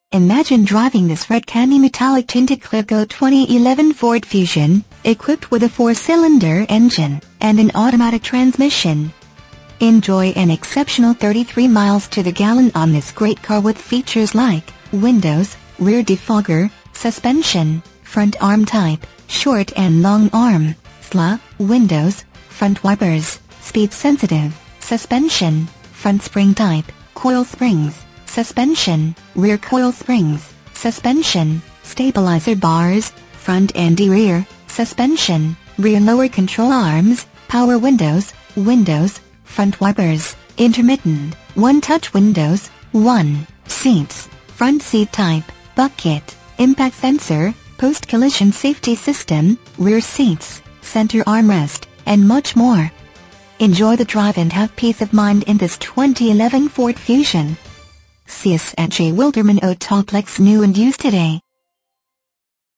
Imagine driving this red candy metallic tinted Clio 2011 Ford Fusion, equipped with a 4-cylinder engine and an automatic transmission. Enjoy an exceptional 33 miles to the gallon on this great car with features like windows, rear defogger, suspension, front arm type, short and long arm, SLA, windows, front wipers, speed sensitive, suspension, front spring type, coil springs, suspension, rear coil springs, suspension, stabilizer bars, front and rear, suspension, rear lower control arms, power windows, front wipers, intermittent, one-touch windows, 1, seats, front seat type, bucket, impact sensor, post-collision safety system, rear seats, center armrest, and much more. Enjoy the drive and have peace of mind in this 2011 Ford Fusion. See us at J. Wilderman Autoplex new and used today.